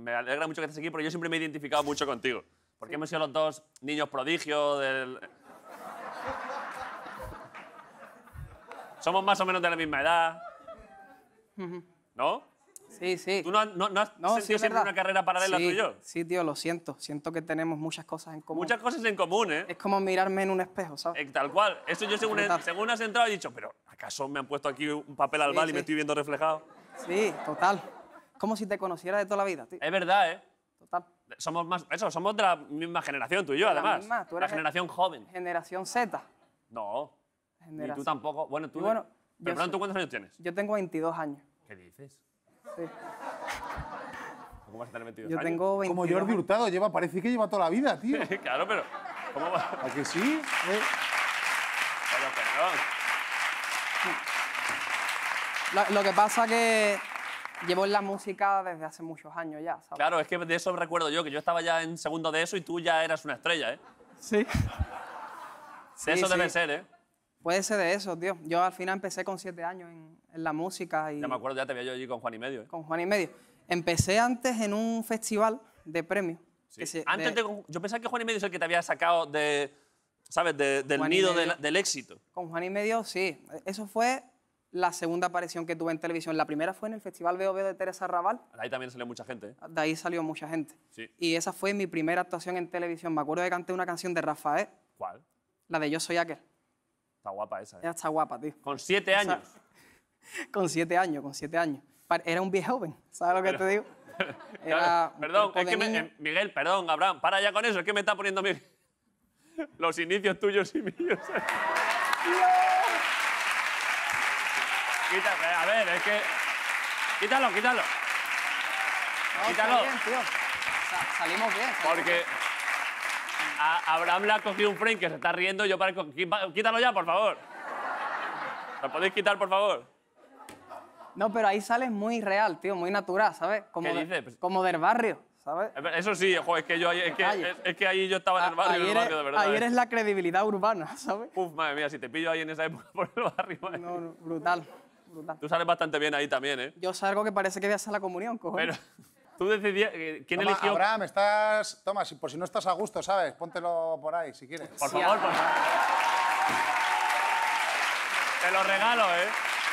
me alegra mucho que estés aquí, porque yo siempre me he identificado mucho contigo. Porque hemos sido los dos niños prodigios del... Somos más o menos de la misma edad. ¿No? Sí, sí. ¿Tú no has sentido sí, es siempre verdad. una carrera paralela tú y yo? Sí, tío, lo siento. Siento que tenemos muchas cosas en común. Muchas cosas en común, ¿eh? Es como mirarme en un espejo, ¿sabes? Tal cual. Eso yo según has entrado he dicho, pero ¿acaso me han puesto aquí un papel al bal y me estoy viendo reflejado? Sí, total. Como si te conociera de toda la vida, tío. Es verdad, ¿eh? Total. Somos de la misma generación, tú y yo, además. Misma, tú la eres generación joven. Generación Z. No. Ni tú tampoco. Bueno, tú... Bueno, pero perdón, ¿tú cuántos años tienes? Yo tengo 22 años. ¿Qué dices? Sí. ¿Cómo vas a tener 22 Yo años? tengo 22 Como Jordi Hurtado, parece que lleva toda la vida, tío. Claro, pero... ¿Cómo va? ¿A que sí? Pero, perdón. Lo que pasa que llevo en la música desde hace muchos años ya, ¿sabes? Claro, es que de eso recuerdo yo, que yo estaba ya en segundo de eso y tú ya eras una estrella, ¿eh? Sí. De eso debe ser, ¿eh? Puede ser de eso, tío. Yo al final empecé con 7 años en la música y... Ya me acuerdo, ya te veía yo allí con Juan y medio, ¿eh? Con Juan y medio. Empecé antes en un festival de premios. Sí. Yo pensaba que Juan y medio es el que te había sacado de... ¿Sabes? Del Juan y nido medio. del éxito. Con Juan y medio, sí. Eso fue la segunda aparición que tuve en televisión. La primera fue en el Festival Veo Veo de Teresa Raval. Ahí también salió mucha gente, ¿eh? De ahí salió mucha gente. Sí. Y esa fue mi primera actuación en televisión. Me acuerdo que canté una canción de Rafael, ¿Cuál? la de Yo Soy Aquel. Está guapa esa, ¿eh? Ella está guapa, tío. Con 7 años. Con 7 años, con 7 años. Era un viejo joven, ¿sabes lo que te digo? Era un Perdón, cuerpo es de que niño. Miguel, perdón, Abraham, para ya con eso, es que me está poniendo los inicios tuyos y míos. Quítate, a ver, es que... Quítalo. No, Quítalo. está bien, tío. Salimos bien. Porque a Abraham le ha cogido un frame que se está riendo y yo parezco... Quítalo ya, por favor. ¿Lo podéis quitar, por favor? No, pero ahí sales muy real, tío, muy natural, ¿sabes? Como ¿Qué dices? Pues- como del barrio, ¿sabes? Eso sí, jo, es que yo ahí, es que ahí yo estaba en el barrio, de verdad. Ahí ¿eh? eres la credibilidad urbana, ¿sabes? Uf, madre mía, si te pillo ahí en esa época por el barrio... madre. No, brutal, brutal. Tú sales bastante bien ahí también, ¿eh? Yo salgo que parece que voy a hacer la comunión, cojones. Pero tú decidías... ¿Quién Toma, eligió...? Abraham, Toma, por si no estás a gusto, ¿sabes? Póntelo por ahí, si quieres. Por favor, por favor. Te lo regalo, ¿eh?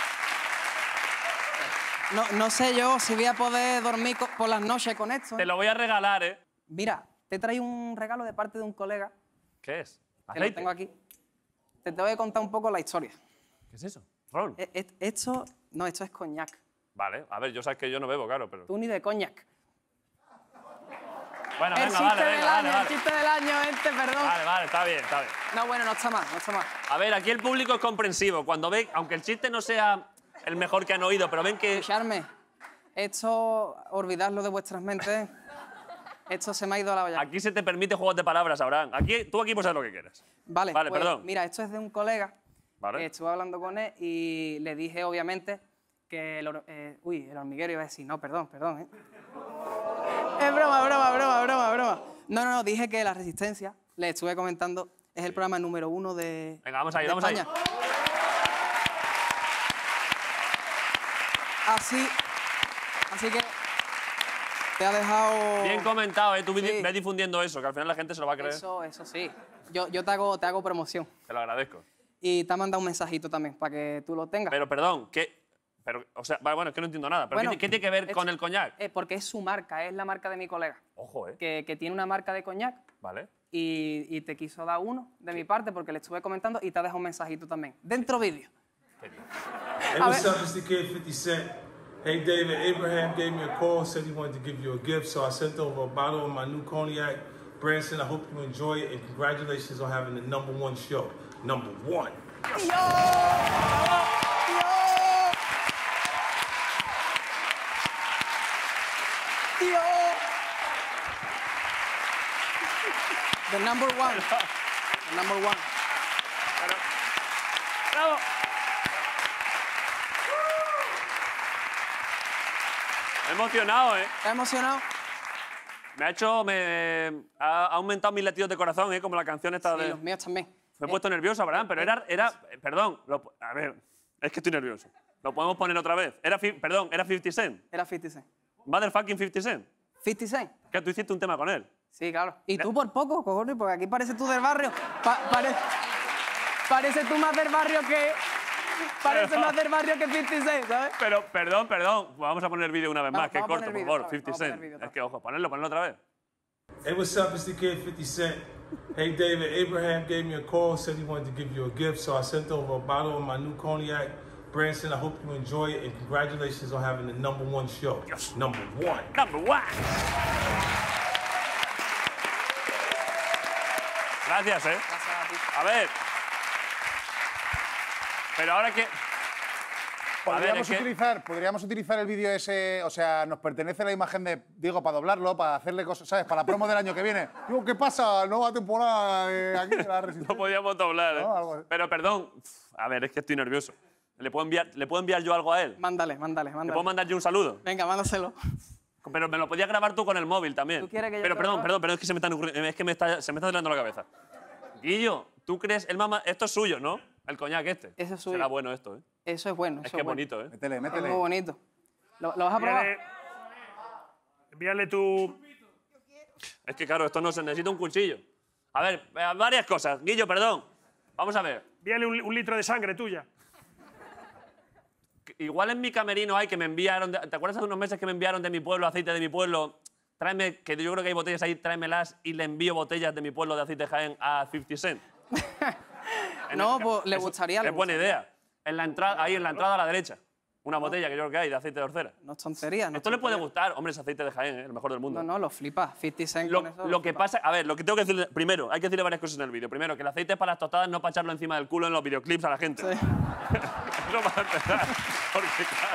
No sé yo si voy a poder dormir por las noches con esto. Te lo voy a regalar, ¿eh? Mira, te traigo un regalo de parte de un colega. ¿Qué es? Que lo tengo aquí. Te voy a contar un poco la historia. ¿Qué es eso? ¿Ron? Esto es coñac. Vale, a ver, yo sabes que yo no bebo, claro, pero... Tú ni de coñac. Bueno, El venga, chiste vale, del venga, año, vale. el chiste del año, perdón. Vale, está bien, está bien. No, bueno, no está mal, no está mal. A ver, aquí el público es comprensivo. Cuando ve, aunque el chiste no sea el mejor que han oído, pero ven que... Escucharme, esto, olvidadlo de vuestras mentes. Esto se me ha ido a la olla. Aquí se te permite juegos de palabras, Abraham. Tú aquí puedes hacer lo que quieras. Vale, Vale, pues, perdón. mira, esto es de un colega. Vale. Estuve hablando con él y le dije, obviamente, que el hormiguero iba a decir, no, perdón. Es broma. No, dije que La Resistencia, le estuve comentando, es el programa número 1 de Venga, vamos ahí, de vamos ahí. España. Así que te ha dejado... Bien comentado, ¿eh? Tú Sí. ves difundiendo eso, que al final la gente se lo va a creer. Eso sí. Yo te hago promoción. Te lo agradezco. Y te ha mandado un mensajito también para que tú lo tengas. Pero, perdón, o sea, bueno, es que no entiendo nada. ¿Pero Bueno, qué tiene que ver con el coñac? Porque es su marca, es la marca de mi colega. Ojo, ¿eh? Que tiene una marca de coñac Vale. y te quiso dar uno de mi parte porque le estuve comentando y te ha dejado un mensajito también. Dentro vídeo. Hey, what's up? It's the kid 50 Cent. Hey, David, Abraham gave me a call, said he wanted to give you a gift, so I sent over a bottle of my new cognac. Branson, I hope you enjoy it, and congratulations on having the #1 show. #1. ¡Tío! The number one. The number one. ¡Bravo! Me he emocionado, ¿eh? ¿Estás emocionado? Ha aumentado mis latidos de corazón, ¿eh? Como la canción esta Sí, de... los míos también. Me he puesto nervioso, Abraham, pero perdón, a ver, es que estoy nervioso. ¿Lo podemos poner otra vez? Era 50 Cent. Era 50 Cent. Motherfucking 50 Cent. 50 Cent. Que tú hiciste un tema con él. Sí, claro. Y tú por poco, cojones, porque aquí parece tú del barrio. Parece tú más del barrio que... Parece más del barrio que 50 Cent, ¿sabes? Pero, perdón. Vamos a poner el vídeo una vez más, que es vamos a corto, poner por vídeo favor. otra vez, 50 vamos a poner Cent. vídeo otra Es que, ojo, ponerlo otra vez. Hey, what's up? It's the kid 50 Cent. Hey, David, Abraham gave me a call, said he wanted to give you a gift, so I sent over a bottle of my new cognac. Branson, I hope you enjoy it, and congratulations on having the #1 show. Yes. #1. Number one. Gracias, ¿eh? Gracias a ti. A ver. Pero ahora que... Podríamos utilizar el vídeo ese, o sea, nos pertenece la imagen de Diego para doblarlo, para hacerle cosas, ¿sabes? Para la promo del año que viene. Digo, ¿qué pasa? Nueva temporada aquí de la Resistencia. No podíamos doblar, ¿eh? No, algo así. Pero perdón. A ver, es que estoy nervioso. ¿Le puedo enviar yo algo a él? Mándale. ¿Le puedo mandar yo un saludo? Venga, mándaselo. Pero me lo podías grabar tú con el móvil también. ¿Tú quieres que yo Pero te lo perdón, es que se me está delando la cabeza. Guillo, ¿tú crees? Esto es suyo, ¿no? El coñac este. Eso es suyo. Será bueno esto, ¿eh? Eso es bueno. Es eso que es bueno. bonito, ¿eh? Métele. Es muy bonito. ¿Lo vas a probar? Envíale tu... Es que claro, esto no se necesita un cuchillo. A ver, varias cosas. Guillo, perdón. Vamos a ver. Envíale un litro de sangre tuya. Igual en mi camerino hay que me enviaron... ¿Te acuerdas hace unos meses que me enviaron de mi pueblo aceite de mi pueblo? Tráeme, que yo creo que hay botellas ahí, tráemelas y le envío botellas de mi pueblo de aceite Jaén a 50 Cent. No, pues le gustaría. Es buena idea. En la entrada, ahí en la entrada a la derecha. Una botella que yo creo que hay de aceite de orcera. No es tontería. No Esto le puede gustar. Hombre, es aceite de Jaén, ¿eh? El mejor del mundo. No, lo flipas. 50 Cent Lo, con eso. lo que pasa, a ver, lo que tengo que decirle, primero, hay que decirle varias cosas en el vídeo. Primero, que el aceite es para las tostadas, no para echarlo encima del culo en los videoclips a la gente. Sí. Eso para empezar. Porque, claro.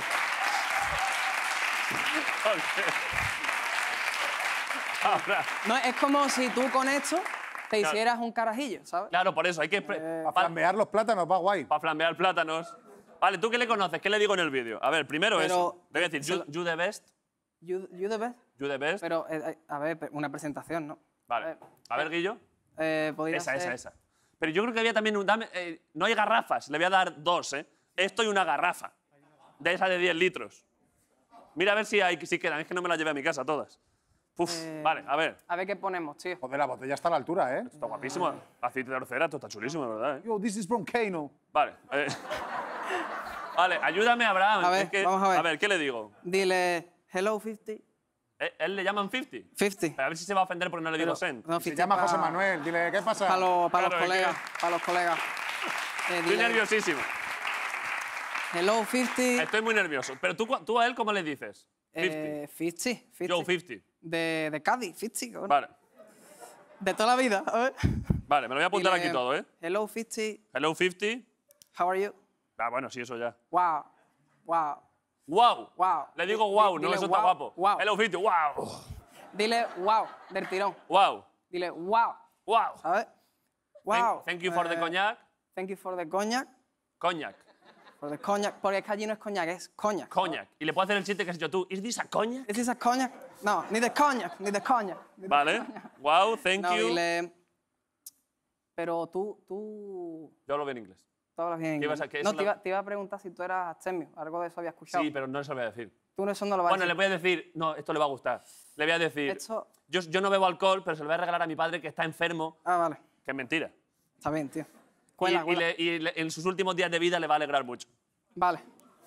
Ahora, No, es como si tú con esto te Claro. hicieras un carajillo, ¿sabes? claro, por eso hay que... Para flambear los plátanos, va guay. Para flambear plátanos. Vale, ¿tú qué le conoces? ¿Qué le digo en el vídeo? A ver, primero Pero- eso. Te voy a decir, se lo- you the best, You the best. you the best. Pero, a ver, una presentación, ¿no? Vale. A ver, Guillo. Podría ser... Esa. Pero yo creo que había también no hay garrafas, le voy a dar 2, ¿eh? Esto y una garrafa. De esa de 10 litros. Mira a ver si quedan, es que no me las llevé a mi casa todas. Uf, vale, a ver. A ver qué ponemos, tío. Joder, la botella está a la altura, ¿eh? Está guapísimo. Aceite de orcera, esto está chulísimo, ¿verdad? Yo, this is from Kano. Vale. Vale, ayúdame, Abraham. A ver, Es que- vamos a ver. A ver, ¿qué le digo? Dile, hello 50. ¿Él le llaman 50? 50. Pero a ver si se va a ofender porque no le digo Pero- Sen. no, Se 50 llama pa- José Manuel. Dile, ¿qué pasa? Para los Claro, es colegas, que- para los colegas. Estoy Dile, nerviosísimo. hello 50. Estoy muy nervioso. Pero tú a él, ¿cómo le dices? 50. 50. Yo, 50. De Cádiz, 50. cabrón. Vale. De toda la vida, a ver. Vale, me lo voy a apuntar Dile, aquí todo, ¿eh? Hello 50, Hello, 50. how are you? Ah, bueno, sí, eso ya. Wow, wow, ¡Wow! wow. Le digo wow, no, Dile eso está wow, guapo. wow. Hello, 50. ¡Wow! Dile wow, del tirón. ¡Wow! Dile wow, ¡Wow! ¿sabes? Wow. Thank you for the cognac. Thank you for the cognac. Cognac. For the cognac. Porque es que allí no es cognac, es cognac. Cognac. Y le puedo hacer el chiste que has hecho tú. ¿Is this a cognac? ¿Es esa cognac? No, ni de cognac, ni de cognac. ni de Vale. cognac. Wow, thank No, you. dile... Pero tú Yo hablo bien inglés. tú hablas bien ¿Qué inglés. ibas a- qué es No, la- te iba a preguntar si tú eras astemio. Algo de eso había escuchado. Sí, pero no se lo voy a decir. Tú eso no lo vas Bueno, a le decir. voy a decir... No, esto le va a gustar. Le voy a decir... Esto- Yo no bebo alcohol, pero se lo voy a regalar a mi padre que está enfermo, Ah, vale. que es mentira. Está bien, tío. Cuela, cuela. En sus últimos días de vida le va a alegrar mucho. Vale.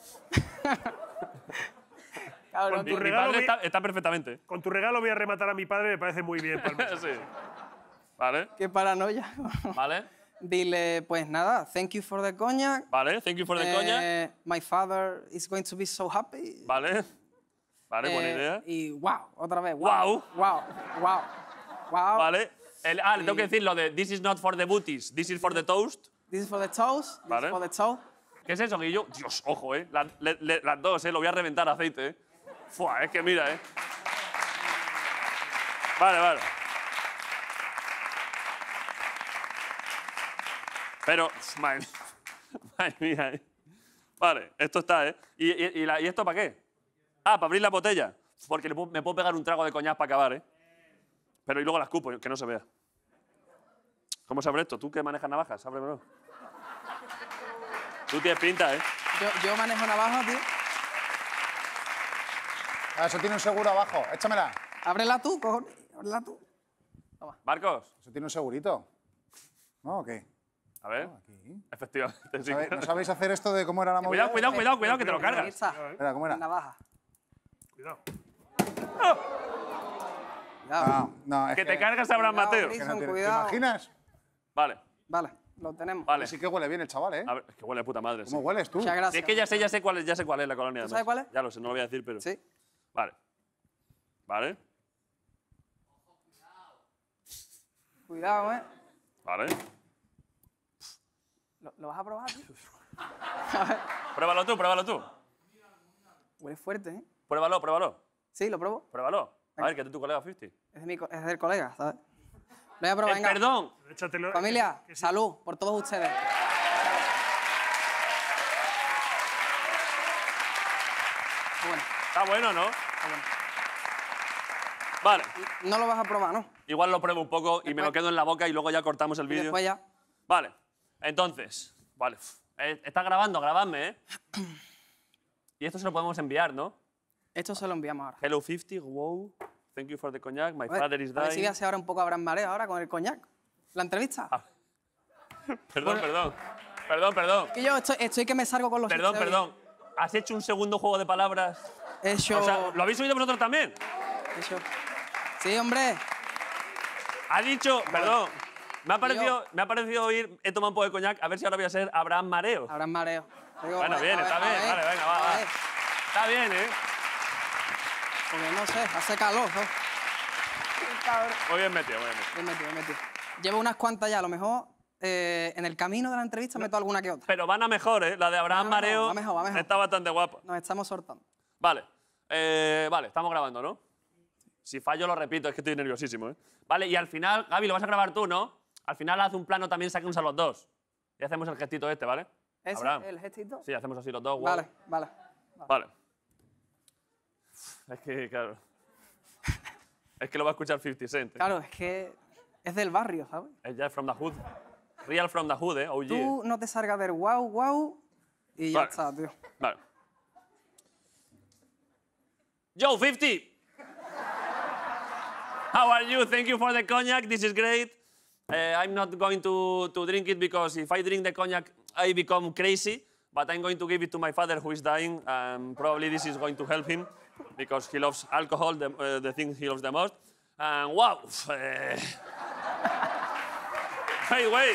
Cabrón, Tu Mi regalo padre vi- está perfectamente. ¿eh? Con tu regalo voy a rematar a mi padre, me parece muy bien. Palma. Sí. Vale, qué paranoia. vale, Dile, pues nada, thank you for the cognac. vale. Thank you for the cognac. My father is going to be so happy. Vale. Vale, buena Eh, idea. Y wow, otra vez. Wow. Wow, wow, wow. Vale. Le tengo que decir lo de this is not for the booties, this is for the toast. This is for the toast. This Vale. is for the toast. ¿Qué es eso, Guillo? Dios, ojo, las dos, lo voy a reventar aceite, Fua, es que mira, Vale. Pero, madre mía, Vale, esto está, ¿Y esto para qué? Ah, para abrir la botella. Porque me puedo pegar un trago de coñac para acabar, Pero y luego la escupo, que no se vea. ¿Cómo se abre esto? ¿Tú que manejas navajas? Ábremelo. Tú tienes pinta, Yo manejo navaja, tío. Ah, eso tiene un seguro abajo. Échamela. Ábrela tú, cojones. Ábrela tú. Marcos, ¿Eso tiene un segurito? ¿No o qué? a ver. Aquí. Efectivamente, sí. ¿No sabéis hacer esto de cómo era la movida? Cuidado, que te lo Ahí cargas. está. Espera, ¿cómo era? Navaja. Cuidado. Cuidado. No, es Que te cargas a Abraham Cuidado, Mateo. Gris. que no tiene- ¿Te Cuidado. imaginas? Vale, Vale, lo tenemos. vale. Sí que huele bien el chaval, ¿eh? A ver, es que huele de puta madre. Sí. ¿Cómo hueles tú? Muchas Sí, gracias. es que ya sé cuál es la colonia. ¿Tú además. sabes cuál es? Ya lo sé, no lo voy a decir, pero. Sí. Vale. Vale, Cuidado, ¿eh? vale. ¿Lo vas a probar, tío? Pruébalo tú. Huele fuerte, ¿eh? Pruébalo. Sí, lo pruebo. A ver, que es tu colega 50. Es del colega, ¿sabes? Lo voy a probar, venga. Perdón. Échatelo. Familia, que sí. salud por todos ustedes. Bueno, Está bueno, ¿no? está bueno. Vale. No lo vas a probar, ¿no? Igual lo pruebo un poco y me lo quedo en la boca y luego ya cortamos el Y vídeo. después ya. Vale. Entonces, vale. Está grabando, grabadme, ¿eh? Y esto se lo podemos enviar, ¿no? Esto se lo enviamos ahora. Hello 50, wow. Thank you for the cognac. My A ver, father is a ver si dying. hace ahora un poco Abraham Mareo ahora con el coñac. La entrevista. Ah. Perdón. Que yo estoy que me salgo con los chistes hoy. Perdón. ¿Has hecho un segundo juego de palabras? He hecho... O sea, ¿lo habéis oído vosotros también? he hecho- Sí, hombre. Ha dicho, perdón. Me ha parecido oír, he tomado un poco de coñac, a ver si ahora voy a ser Abraham Mareo. Abraham Mareo. Digo, Bueno, a bien, ver, está a bien. ver, Vale, venga, a va. ver. Está bien, ¿eh? Porque no sé, hace calor, ¿no? Cabrón. Muy bien metido. Bien metido. Llevo unas cuantas ya, a lo mejor en el camino de la entrevista meto alguna que otra. Pero van a mejor, ¿eh? La de Abraham Va mejor, Mareo va mejor. está bastante guapa. Nos estamos soltando. Vale. Vale, estamos grabando, ¿no? Si fallo lo repito, es que estoy nerviosísimo, ¿eh? Vale, y al final, Gaby, lo vas a grabar tú, ¿no? Al final haz un plano también, saquemos a los dos. Y hacemos el gestito este, ¿vale? ¿Ese Abraham. el gestito? Sí, hacemos así los dos. Vale. Vale. Es que, claro. Es que lo va a escuchar 50 Cent. ¿eh? Claro, es que es del barrio, ¿sabes? Es ya from the hood. Real from the hood, ¿eh? OG. Tú no te salgas del wow y ya Vale. está, tío. Vale. Yo, 50! How are you? Thank you for the cognac. This is great. I'm not going to drink it because if I drink the cognac, I become crazy. But I'm going to give it to my father who is dying. Probably this is going to help him because he loves alcohol, the thing he loves the most. And wow. Wait.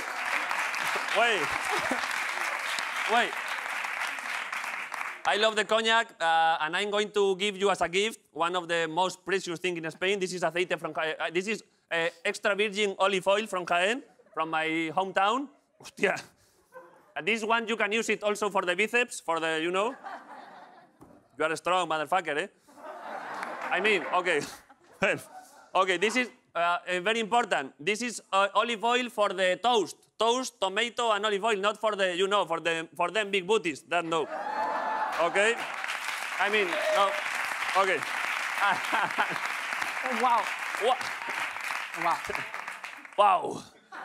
I love the cognac, and I'm going to give you as a gift one of the most precious things in Spain. This is aceite from this is extra virgin olive oil from Jaén, from my hometown. Hostia. And this one you can use it also for the biceps, for the, you know. You are a strong motherfucker, eh? I mean, okay. Okay, this is very important. This is olive oil for the toast. Toast, tomato, and olive oil, not for the, you know, for them big booties. That no. Okay? I mean, no. Okay. Wow. Wow.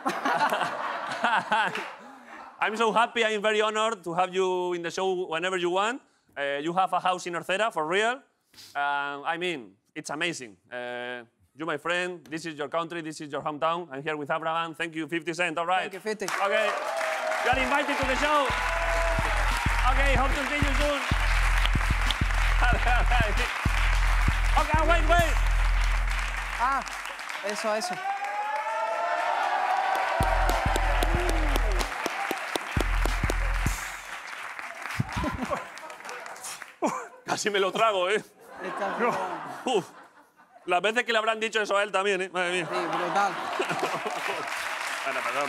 I'm so happy. I'm very honored to have you in the show whenever you want. You have a house in Orcera, for real. I mean, it's amazing. You, my friend, this is your country, this is your hometown. I'm here with Abraham. Thank you, 50 Cent. All right. Thank you, 50. Okay. You are invited to the show. Okay, hope to see you soon. Okay, wait. Ah, eso. Casi me lo trago, ¿eh? Esta- Uf. Las veces que le habrán dicho eso a él también, ¿eh? Madre mía. Sí, brutal. Bueno, perdón.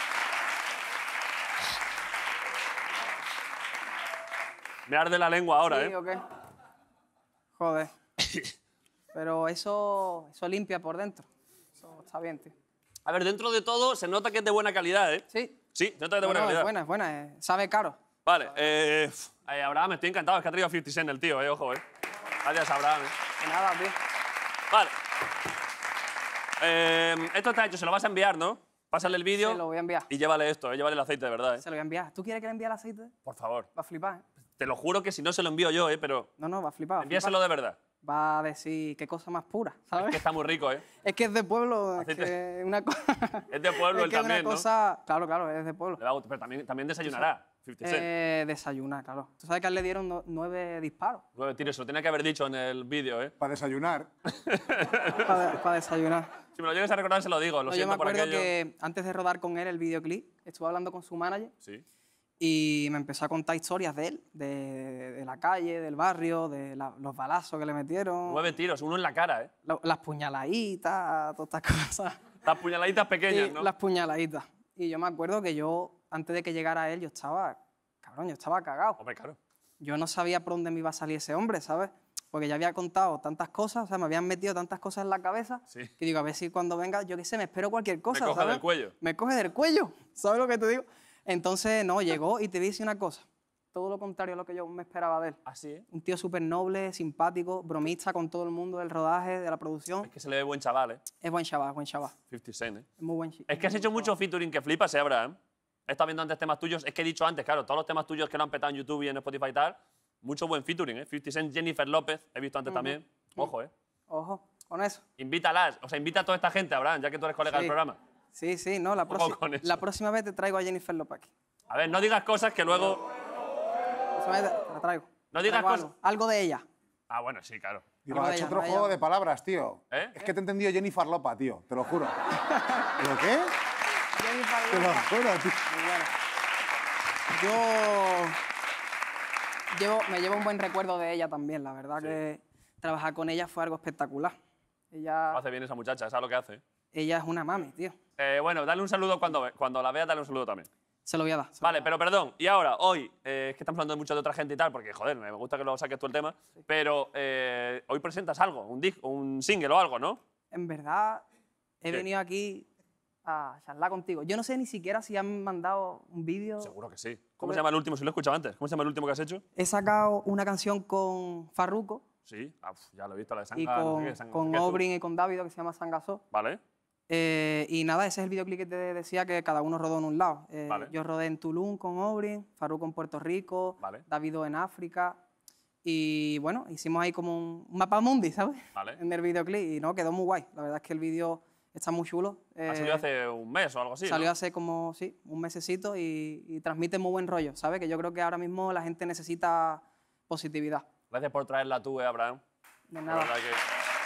Me arde la lengua ahora, Sí, ¿eh? ¿o qué? Joder. Pero eso limpia por dentro. Eso está bien, tío. A ver, dentro de todo se nota que es de buena calidad, ¿eh? Sí. Sí, se nota que es de buena No, calidad. es buena. Sabe caro. Vale, Abraham, estoy encantado. Es que ha traído 50 Cent el tío, ojo, Gracias, Abraham, De nada, tío. Vale. Esto está hecho, se lo vas a enviar, ¿no? Pásale el vídeo Se lo voy a enviar. y llévale esto, llévale el aceite de verdad, Se lo voy a enviar. ¿Tú quieres que le envíe el aceite? Por favor. Va a flipar, ¿eh? Te lo juro que si no se lo envío yo, pero No, va a flipar. envíaselo de verdad. va a decir qué cosa más pura, ¿sabes? Es que está muy rico, ¿eh? Es que es de pueblo, es Aceite. que es una cosa... Es de pueblo es él que es también, una ¿no? cosa... Claro, claro, es de pueblo. Le va a gustar, pero también desayunará, 50 Cent. Desayunar, claro. Tú sabes que a él le dieron 9 disparos 9 tiros, se lo tenía que haber dicho en el vídeo, ¿eh? Para desayunar. para desayunar. Si me lo llegues a recordar, se lo digo. Lo No, yo siento me por acuerdo aquello. que antes de rodar con él el videoclip, estuve hablando con su manager Sí. y me empezó a contar historias de él, de la calle, del barrio, de los balazos que le metieron, 9 tiros, uno en la cara, ¿eh? las puñaladitas, todas estas cosas. Las puñaladitas pequeñas, Y ¿no? las puñaladitas. Y yo me acuerdo que yo, antes de que llegara él, yo estaba cagado. Hombre, claro. Yo no sabía por dónde me iba a salir ese hombre, ¿sabes? Porque ya había contado tantas cosas, o sea, me habían metido tantas cosas en la cabeza, Sí. que digo, a ver si cuando venga, yo qué sé, me espero cualquier cosa, coge ¿sabes? del cuello. Me coge del cuello, ¿sabes lo que te digo? Entonces, no, llegó y te voy a decir una cosa, todo lo contrario a lo que yo me esperaba de él. Así, ¿eh? Un tío súper noble, simpático, bromista con todo el mundo del rodaje, de la producción. Es que se le ve buen chaval, ¿eh? Es buen chaval, buen chaval. 50 Cent, ¿eh? Es muy buen chico. Es que has hecho mucho featuring que flipas, ¿eh, Abraham? He estado viendo antes temas tuyos. Es que he dicho antes, claro, todos los temas tuyos que lo han petado en YouTube y en Spotify y tal, mucho buen featuring, ¿eh? 50 Cent, Jennifer López, he visto antes también. Ojo, ¿eh? Ojo, con eso. Invítalas, o sea, invita a toda esta gente, Abraham, ya que tú eres colega del Sí. programa. Sí, sí, no, la, Ojo con eso. la próxima vez te traigo a Jennifer López aquí. A ver, no digas cosas que luego... La próxima vez te la traigo. No digas Traigo cosas. algo de ella. Ah, bueno, sí, claro. Digo, No ha vaya, hecho no otro vaya. juego de palabras, tío. ¿Eh? Es que te he entendido Jennifer Lopa, tío, te lo juro. ¿Pero qué? Jennifer Te lo López. juro, tío. Muy bueno. Me llevo un buen recuerdo de ella también, la verdad que trabajar con ella fue algo espectacular. Lo Ella hace bien esa muchacha, ¿sabes lo que hace? es una mami, tío. Bueno, dale un saludo cuando la veas, dale un saludo también. Se lo voy a dar. Vale, pero perdón, y ahora, hoy, es que estamos hablando mucho de otra gente y tal, porque, joder, me gusta que lo saques tú el tema, pero hoy presentas algo, un single o algo, ¿no? En verdad, he ¿Qué? venido aquí a charlar contigo. Yo no sé ni siquiera si han mandado un vídeo. Seguro que sí. ¿Cómo se llama el último? Si lo he escuchado antes. ¿Cómo se llama el último que has hecho? He sacado una canción con Farruko Sí, ya lo he visto, la de y Sanga, no con, sé qué, Sanga, con no sé qué, Obrin y con Davido, que se llama Sangasó. Vale, Y nada, ese es el videoclip que te decía que cada uno rodó en un lado. Vale. Yo rodé en Tulum con Obrin, Farruko en Puerto Rico, Vale. Davido en África. Y bueno, hicimos ahí como un mapa mundi, ¿sabes? Vale. En el videoclip y no, quedó muy guay. La verdad es que el vídeo está muy chulo. ha salido hace un mes o algo así, Salió ¿no? hace como, sí, un mesecito y transmite muy buen rollo, ¿sabes? Que yo creo que ahora mismo la gente necesita positividad. Gracias por traerla tú, Abraham. De La nada. verdad que...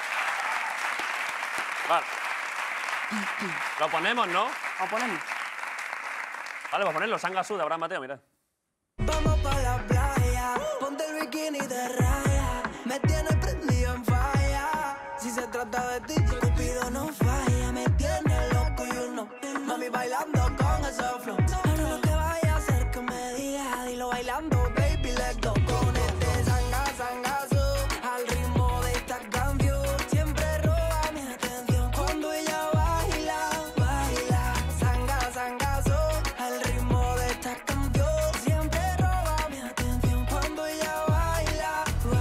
Vale. Lo ponemos, ¿no? Vamos a ponerlo. Vale, pues ponerlo. Sanga Sud de Abraham Mateo, mira. Vamos pa' la playa, ponte el bikini de raya, me tienes prendido en falla. Si se trata de ti, Cupido no falla, me tiene loco y uno, mami bailando con ese flow. Ahora lo que vaya a hacer que me diga, dilo bailando, baby, let's go. Con este sangazo, al ritmo de esta canción, siempre roba mi atención. Cuando ella baila, sangazo, al ritmo de esta canción, siempre roba mi atención. Cuando ella baila.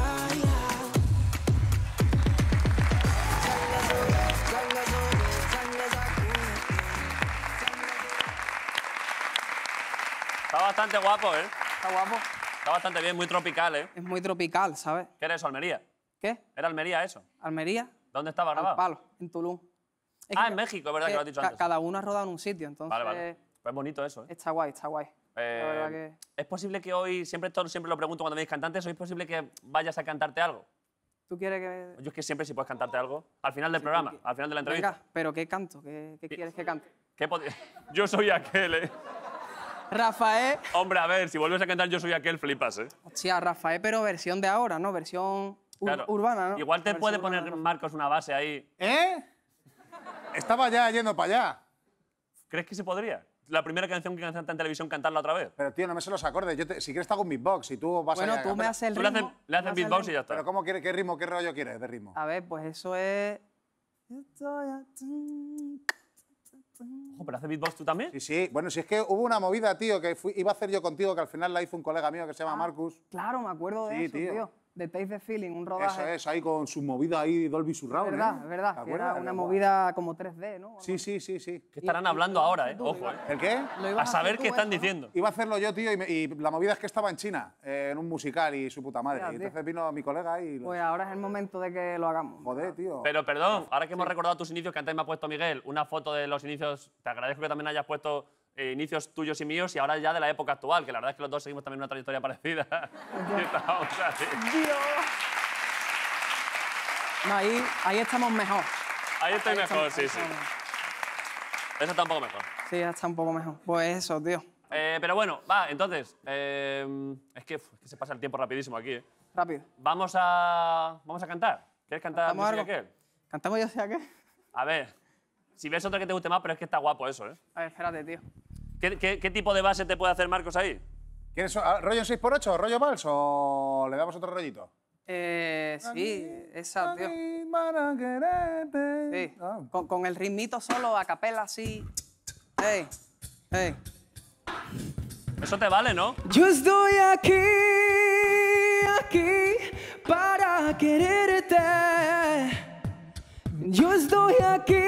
Está bastante guapo, ¿eh? Está guapo. Está bastante bien, muy tropical, ¿eh? Es muy tropical, ¿sabes? ¿Qué era eso, Almería? ¿Qué? ¿Era Almería eso? Almería, ¿Dónde estaba al grabado? palo, en Tulum. Es Ah, que- en México, es verdad que lo has dicho antes. Cada uno ha rodado en un sitio, entonces Vale, vale. Pues es bonito eso, ¿eh? está guay, está guay. La verdad que... ¿Es posible que hoy, siempre lo pregunto cuando veis cantantes, ¿hoy es posible que vayas a cantarte algo? ¿Tú quieres que...? Yo es que siempre si puedes cantarte algo, al final del programa, al final de la entrevista. Venga, pero ¿qué canto? ¿Qué quieres que cante? Yo soy aquel, ¿eh? Rafael... Hombre, a ver, si vuelves a cantar Yo soy aquel, flipas, ¿eh? Hostia, Rafael, pero versión de ahora, ¿no? Versión Claro. urbana, ¿no? Igual te Versión puede urbana poner de Marcos una base ahí. ¿Eh? Estaba ya yendo para allá. ¿Crees que se podría? La primera canción que cantaste en televisión, cantarla otra vez. Pero, tío, no me sé los acordes. Si quieres te hago un beatbox y tú vas Bueno, a... tú me haces el Tú le ritmo. haces, le haces me haces el beatbox y ritmo. ya está. Pero ¿cómo quieres? ¿Qué ritmo, qué rollo quieres de ritmo? A ver, pues eso es... Estoy a- Ojo, ¿pero hace beatbox tú también? Sí, sí. Bueno, si es que hubo una movida, tío, que iba a hacer yo contigo, que al final la hizo un colega mío que se llama Marcus. Claro, me acuerdo de Sí, eso, tío. tío. de Taste the Feeling, un rodaje. Eso es, ahí con su movida ahí, Dolby Surround. Es verdad, ¿Te que era acuerdas? una movida como 3D, ¿no? Sí, sí, sí, sí. ¿Qué estarán hablando ahora, Ojo, ¿El qué? Lo A ibas saber hacer tú, qué están ¿no? diciendo. Iba a hacerlo yo, tío, y la movida es que estaba en China, en un musical y su puta madre. Ya, Y tío. entonces vino mi colega y... Pues ahora es el momento de que lo hagamos. Joder, tío. Pero perdón, ahora que hemos recordado tus inicios, que antes me ha puesto Miguel una foto de los inicios, te agradezco que también hayas puesto inicios tuyos y míos y ahora ya de la época actual, que la verdad es que los dos seguimos también una trayectoria parecida. Y estábamos así. No, ahí estamos mejor. Ahí estoy Ahí mejor, estamos- sí, ahí sí. estamos mejor. Eso está un poco mejor. Sí, ya está un poco mejor. Pues eso, tío. Pero bueno, va, entonces, es que se pasa el tiempo rapidísimo aquí, ¿eh? Rápido. Vamos a cantar. ¿Quieres cantar ¿Cantamos música algo? aquel? ¿Cantamos yo sea qué? A ver, si ves otro que te guste más, pero es que está guapo eso, ¿eh? A ver, espérate, tío. ¿Qué tipo de base te puede hacer Marcos ahí? ¿Quieres rollo en 6x8 o rollo vals o le damos otro rollito? Sí, esa, tío. Sí. Ah. Con el ritmito solo, a capela, así. Ey, ey. Eso te vale, ¿no? Yo estoy aquí para quererte. Yo estoy aquí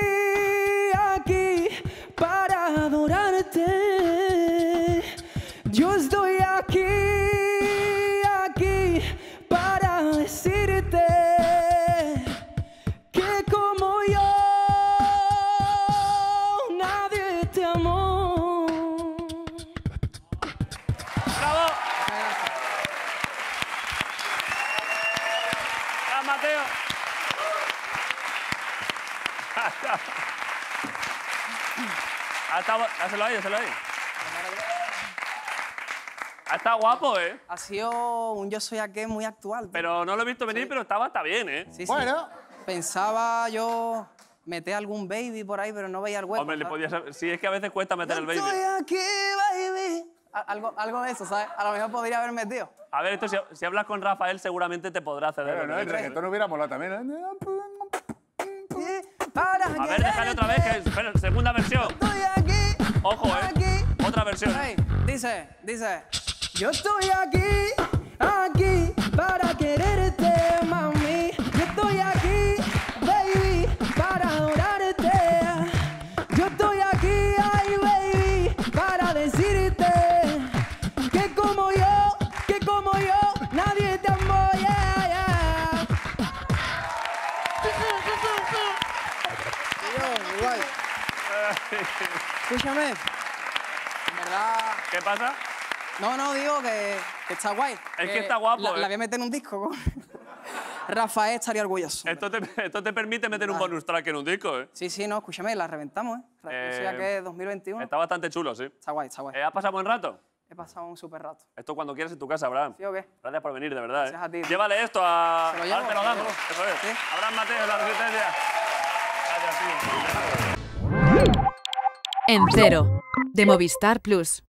para adorarte. Yo estoy aquí para decirte que como yo nadie te amó. ¡Bravo! ¡Ah, Mateo! Dáselo ahí, dáselo ahí. Ha estado guapo, ¿eh? Ha sido un Yo Soy Aquel muy actual. tío. Pero no lo he visto venir, pero está bien, ¿eh? Sí, sí. Bueno. Pensaba yo meter algún baby por ahí, pero no veía el hueco. Hombre, le ¿sabes? podías haber... Sí, es que a veces cuesta meter el Yo baby. estoy aquí, baby. Algo de eso, ¿sabes? A lo mejor podría haber metido. A ver, esto si hablas con Rafael seguramente te podrá ceder. Pero lo no, que el dices, reggaetón hubiera molado también. Para A ver, déjale otra vez, que espera, segunda versión. Estoy aquí. Ojo, ¿eh? Aquí. Otra versión. Ey, dice. Yo estoy aquí para quererte, mami. Yo estoy aquí, baby, para adorarte. Yo estoy aquí, ay, baby, para decirte que como yo, nadie te amó, yeah. Tío, igual. Escúchame. En verdad. ¿Qué pasa? No, digo que está guay. Es que está guapo, La ¿eh? voy a meter en un disco. Rafael estaría orgulloso. Esto te permite meter un bonus track en un disco, ¿eh? Sí, no, escúchame, la reventamos, ¿eh? Yo Soy Aquel 2021. Está bastante chulo, sí. Está guay, está guay. ¿Has pasado buen rato? He pasado un súper rato. Esto cuando quieras en tu casa, Abraham. ¿Sí o qué? Gracias por venir, de verdad. Gracias a ti. Llévale esto a... Se lo llevo, Ahora te lo se lo damos. llevo. Eso es. Sí. Abraham Mateo, La Resistencia. Gracias, tío. En Cero, de Movistar Plus.